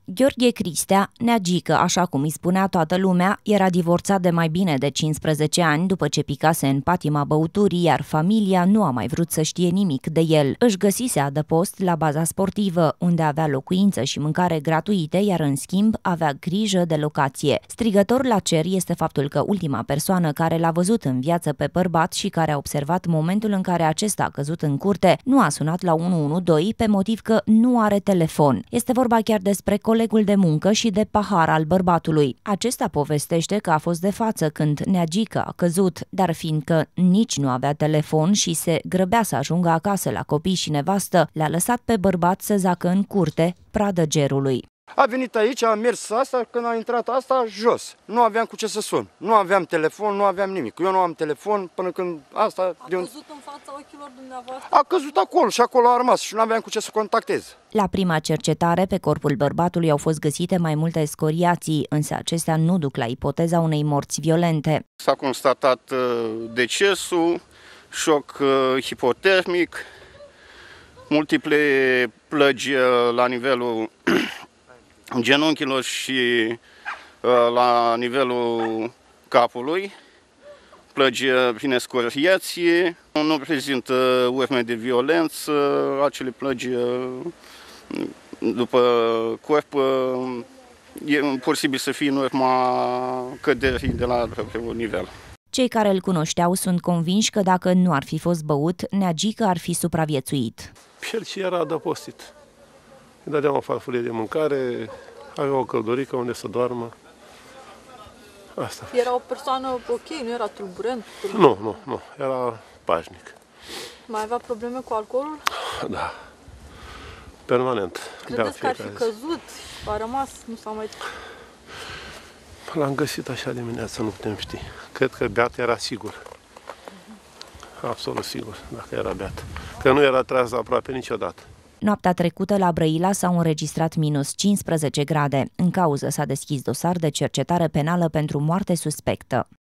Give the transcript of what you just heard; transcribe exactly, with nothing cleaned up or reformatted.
Gheorghe Cristea, neagică, așa cum îi spunea toată lumea, era divorțat de mai bine de cincisprezece ani după ce picase în patima băuturii, iar familia nu a mai vrut să știe nimic de el. Își găsise adăpost la baza sportivă, unde avea locuință și mâncare gratuite, iar în schimb avea grijă de locație. Strigător la cer este faptul că ultima persoană care l-a văzut în viață pe bărbat și care a observat momentul în care acesta a căzut în curte nu a sunat la unu unu doi pe motiv că nu are telefon. Este vorba chiar despre colegul de muncă și de pahar al bărbatului. Acesta povestește că a fost de față când neagică a căzut, dar fiindcă nici nu avea telefon și se grăbea să ajungă acasă la copii și nevastă, le-a lăsat pe bărbat să zacă în curte, pradă gerului. A venit aici, a mers asta, când a intrat asta, jos. Nu aveam cu ce să sun. Nu aveam telefon, nu aveam nimic. Eu nu am telefon până când asta... A căzut în fața ochilor dumneavoastră? A căzut acolo și acolo a rămas și nu aveam cu ce să contactez. La prima cercetare, pe corpul bărbatului au fost găsite mai multe scoriații, însă acestea nu duc la ipoteza unei morți violente. S-a constatat decesul, șoc hipotermic, multiple plăgi la nivelul genunchilor și la nivelul capului, plăgi prin scoriație, nu prezintă urme de violență, acele plăgi după corp e posibil să fie în urma căderii de la un nivel. Cei care îl cunoșteau sunt convinși că dacă nu ar fi fost băut, neagică ar fi supraviețuit. El și era adăpostit. Îi dădeam o farfurie de mâncare, avea o căldurică unde să doarmă. Asta. Era o persoană ok, nu era tulburent? Nu, nu, nu, era pașnic. Mai avea probleme cu alcoolul? Da, permanent. Credeți că ar fi căzut și a rămas, nu s-a mai... L-am găsit așa dimineața, nu putem ști. Cred că beat era sigur. Absolut sigur, dacă era beat. Că nu era tras aproape niciodată. Noaptea trecută la Brăila s-au înregistrat minus cincisprezece grade. În cauză s-a deschis dosar de cercetare penală pentru moarte suspectă.